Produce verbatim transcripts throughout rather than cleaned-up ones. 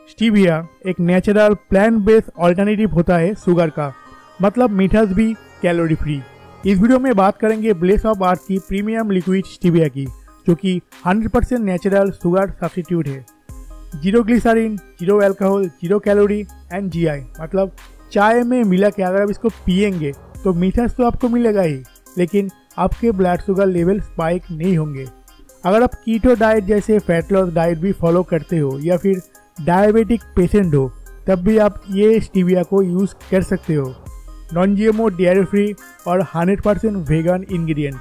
Stevia एक natural plant based alternative होता है शुगर का, मतलब मीठास भी कैलोरी फ्री। इस वीडियो में बात करेंगे ब्लेस ऑफ आर्थ की प्रीमियम लिक्विड स्टीविया की, जो कि hundred percent natural sugar substitute है। Zero glycerin, zero alcohol, zero calorie and GI, मतलब चाय में मिला के अगर आप इसको पियेंगे तो मीठास तो आपको मिलेगा ही, लेकिन आपके ब्लड शुगर लेवल स्पाइक नहीं होंगे। अगर आप कीटो डाइट जैसे फैट लॉस डाइट भी फॉलो करते हो या फिर डायबिटिक पेशेंट हो, तब भी आप ये स्टीविया को यूज़ कर सकते हो। नॉन जीएमओ, डेयरी फ्री और hundred percent vegan ingredient.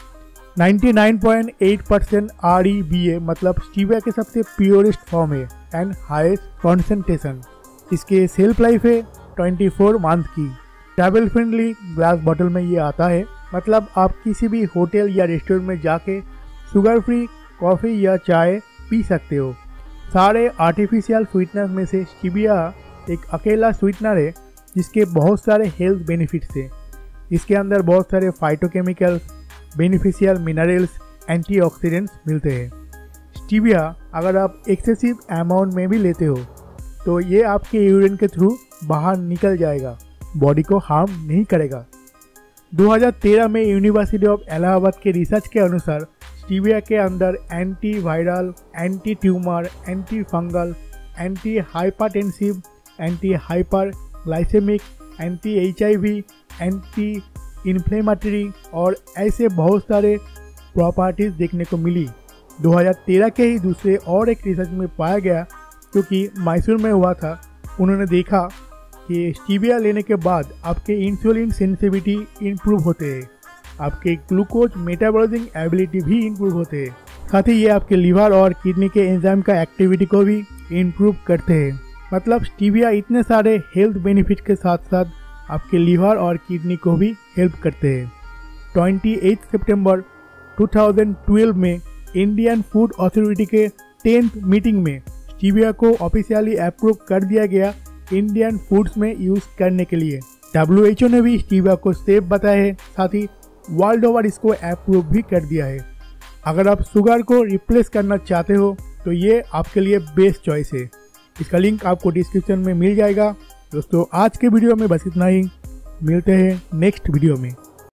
Ninety nine point eight percent R E B A, मतलब स्टीविया के सबसे प्योरेस्ट फॉर्म है एंड हाईएस्ट कॉन्सेंट्रेशन। इसके सेल्फ लाइफ है ट्वेंटी फोर मंथ की। ट्रैवल फ्रेंडली ग्लास बॉटल में ये आता है, मतलब आप किसी भी होटल या रेस्टोरेंट में जाके शुगर फ्री कॉफ़ी या चाय पी सकते हो। सारे आर्टिफिशियल स्वीटनर में से स्टीविया एक अकेला स्वीटनर है जिसके बहुत सारे हेल्थ बेनिफिट्स हैं। इसके अंदर बहुत सारे फाइटोकेमिकल्स, बेनिफिशियल मिनरल्स, एंटीऑक्सीडेंट्स मिलते हैं। स्टीविया अगर आप एक्सेसिव अमाउंट में भी लेते हो तो ये आपके यूरिन के थ्रू बाहर निकल जाएगा, बॉडी को हार्म नहीं करेगा। दो हज़ार तेरह में यूनिवर्सिटी ऑफ इलाहाबाद के रिसर्च के अनुसार स्टीविया के अंदर anti viral, anti tumour, anti fungal, anti hypertensive, anti hyper glycaemic, anti H I V, anti inflammatory और ऐसे बहुत सारे प्रॉपर्टीज देखने को मिली। दो हज़ार तेरह के ही दूसरे और एक रिसर्च में पाया गया, क्योंकि मैसूर में हुआ था। उन्होंने देखा कि स्टीविया लेने के बाद आपके इंसुलिन सेंसिटिविटी इंप्रूव होते हैं, आपके ग्लूकोज मेटाबॉलिज्म एबिलिटी भी इंप्रूव होते हैं, साथ ही ये आपके लिवर और किडनी के एंजाइम का एक्टिविटी को भी इंप्रूव करते हैं। मतलब स्टीविया इतने सारे हेल्थ बेनिफिट के साथ साथ आपके लिवर और किडनी को भी हेल्प करते हैं। अट्ठाईस सितंबर दो हज़ार बारह में इंडियन फूड अथॉरिटी के टेंथ मीटिंग में स्टीविया को ऑफिशियली अप्रूव कर दिया गया इंडियन फूड्स में यूज करने के लिए। डब्ल्यू एच ओ ने भी स्टीविया को सेफ बताया है, साथ ही वर्ल्ड ओवर इसको अप्रूव भी कर दिया है। अगर आप शुगर को रिप्लेस करना चाहते हो तो ये आपके लिए बेस्ट चॉइस है। इसका लिंक आपको डिस्क्रिप्शन में मिल जाएगा। दोस्तों, आज के वीडियो में बस इतना ही। मिलते हैं नेक्स्ट वीडियो में।